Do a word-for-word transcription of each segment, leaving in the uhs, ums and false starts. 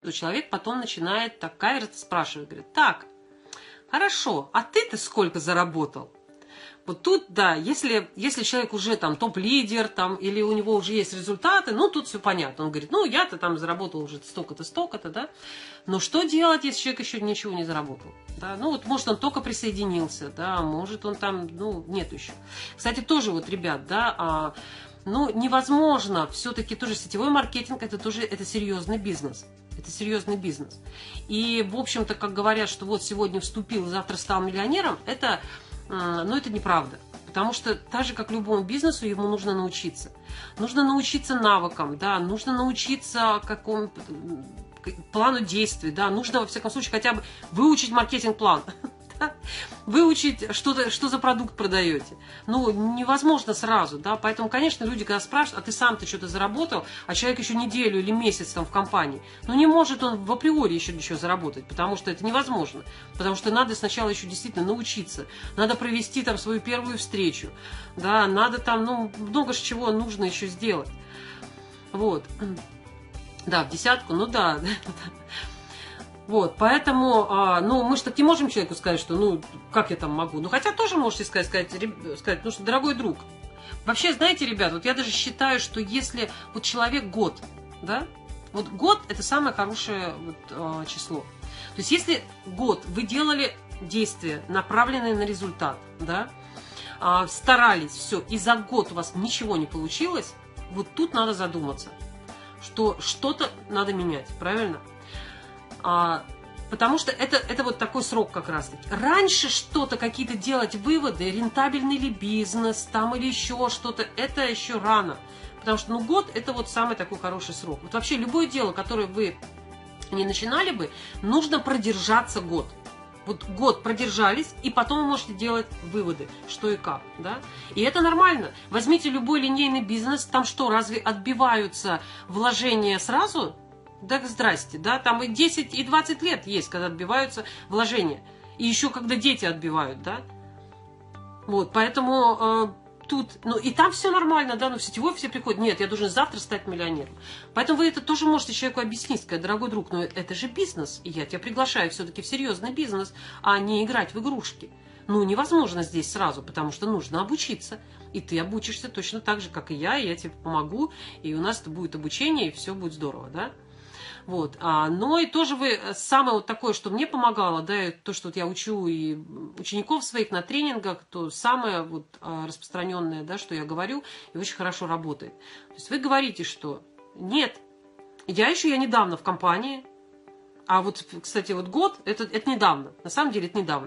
Человек потом начинает так каверзно спрашивать, говорит, так, хорошо, а ты-то сколько заработал? Вот тут, да, если, если человек уже там топ-лидер, там, или у него уже есть результаты, ну, тут все понятно. Он говорит, ну, я-то там заработал уже столько-то, столько-то, да. Но что делать, если человек еще ничего не заработал? Да? Ну, вот, может, он только присоединился, да, может, он там, ну, нет еще. Кстати, тоже вот, ребят, да, а, ну, невозможно, все-таки тоже сетевой маркетинг, это тоже, это серьезный бизнес. Это серьезный бизнес. И, в общем-то, как говорят, что вот сегодня вступил, завтра стал миллионером, это... Но это неправда, потому что так же, как любому бизнесу, ему нужно научиться. Нужно научиться навыкам, да, нужно научиться какому плану действий, да, нужно, во всяком случае, хотя бы выучить маркетинг-план, да? Выучить, что, что за продукт продаете. Ну, невозможно сразу, да, поэтому, конечно, люди, когда спрашивают, а ты сам-то что-то заработал, а человек еще неделю или месяц там в компании, ну, не может он в априори еще ничего заработать, потому что это невозможно, потому что надо сначала еще действительно научиться, надо провести там свою первую встречу, да, надо там, ну, много чего нужно еще сделать, вот, да, в десятку, ну, да, вот, поэтому, а, ну, мы же так не можем человеку сказать, что, ну, как я там могу. Ну, хотя тоже можете сказать, сказать, сказать, ну, что, дорогой друг, вообще, знаете, ребят, вот я даже считаю, что если вот человек год, да, вот год – это самое хорошее вот, а, число. То есть, если год вы делали действия, направленные на результат, да, а, старались, все, и за год у вас ничего не получилось, вот тут надо задуматься, что что-то надо менять, правильно? А, потому что это, это вот такой срок как раз таки. Раньше что-то, какие-то делать выводы, рентабельный ли бизнес там или еще что-то, это еще рано. Потому что, ну, год это вот самый такой хороший срок. Вот вообще любое дело, которое вы не начинали бы, нужно продержаться год. Вот год продержались, и потом вы можете делать выводы, что и как, да. И это нормально. Возьмите любой линейный бизнес, там что, разве отбиваются вложения сразу? Да здрасте, да, там и десять, и двадцать лет есть, когда отбиваются вложения. И еще когда дети отбивают, да. Вот, поэтому э, тут, ну и там все нормально, да, но в сетевой все приходят, нет, я должен завтра стать миллионером. Поэтому вы это тоже можете человеку объяснить, сказать, дорогой друг, но это же бизнес, и я тебя приглашаю все-таки в серьезный бизнес, а не играть в игрушки. Ну, невозможно здесь сразу, потому что нужно обучиться. И ты обучишься точно так же, как и я, и я тебе помогу, и у нас это будет обучение, и все будет здорово, да. Вот, а, но и тоже вы, самое вот такое, что мне помогало, да, то, что вот я учу и учеников своих на тренингах, то самое вот распространенное, да, что я говорю, и очень хорошо работает. То есть вы говорите, что нет, я еще, я недавно в компании, а вот, кстати, вот год, это, это недавно, на самом деле это недавно.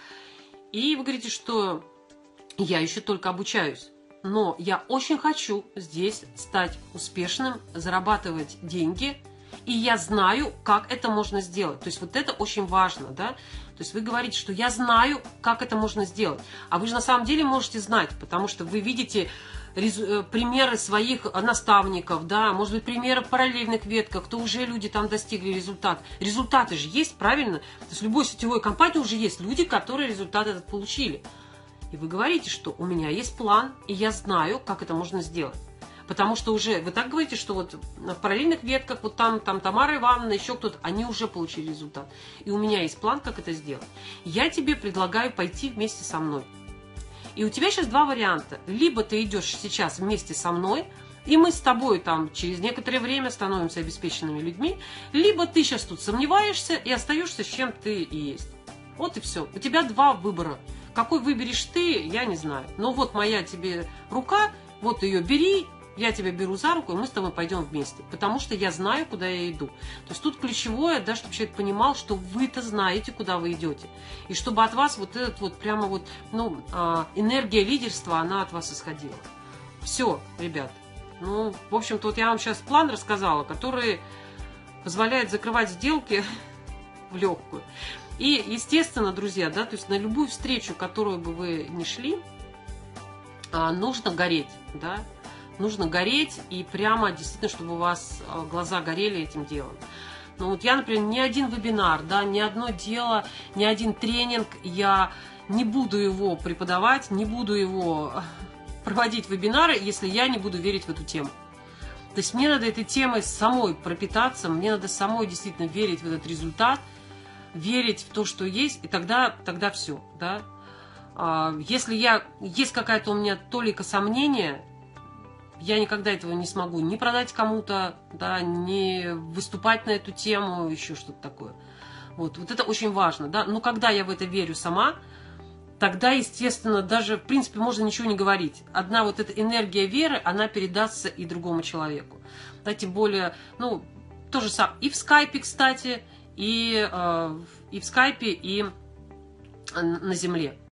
И вы говорите, что я еще только обучаюсь, но я очень хочу здесь стать успешным, зарабатывать деньги. И я знаю, как это можно сделать. То есть вот это очень важно, да. То есть вы говорите, что я знаю, как это можно сделать. А вы же на самом деле можете знать, потому что вы видите примеры своих наставников, да, может быть, примеры в параллельных ветках, кто уже люди там достигли результат. Результаты же есть, правильно? То есть в любой сетевой компании уже есть люди, которые результат этот получили. И вы говорите, что у меня есть план, и я знаю, как это можно сделать. Потому что уже, вы так говорите, что вот в параллельных ветках, вот там, там Тамара Ивановна, еще кто-то, они уже получили результат. И у меня есть план, как это сделать. Я тебе предлагаю пойти вместе со мной. И у тебя сейчас два варианта. Либо ты идешь сейчас вместе со мной, и мы с тобой там через некоторое время становимся обеспеченными людьми, либо ты сейчас тут сомневаешься и остаешься с чем ты и есть. Вот и все. У тебя два выбора. Какой выберешь ты, я не знаю. Но вот моя тебе рука, вот ее бери, я тебя беру за руку, и мы с тобой пойдем вместе. Потому что я знаю, куда я иду. То есть тут ключевое, да, чтобы человек понимал, что вы-то знаете, куда вы идете. И чтобы от вас вот этот вот прямо вот, ну, энергия лидерства, она от вас исходила. Все, ребят. Ну, в общем-то, вот я вам сейчас план рассказала, который позволяет закрывать сделки в легкую. И, естественно, друзья, да, то есть на любую встречу, которую бы вы ни шли, нужно гореть, да. Нужно гореть, и прямо действительно, чтобы у вас глаза горели этим делом. Ну вот я, например, ни один вебинар, да, ни одно дело, ни один тренинг, я не буду его преподавать, не буду его проводить вебинары, если я не буду верить в эту тему. То есть мне надо этой темой самой пропитаться, мне надо самой действительно верить в этот результат, верить в то, что есть, и тогда, тогда все, да. А, если я, есть какая-то у меня толика сомнения, я никогда этого не смогу ни продать кому-то, да, ни выступать на эту тему, еще что-то такое. Вот, вот это очень важно, да. Но когда я в это верю сама, тогда, естественно, даже, в принципе, можно ничего не говорить. Одна вот эта энергия веры, она передастся и другому человеку. Да, тем более, ну, то же самое и в скайпе, кстати, и, э, и в скайпе, и на земле.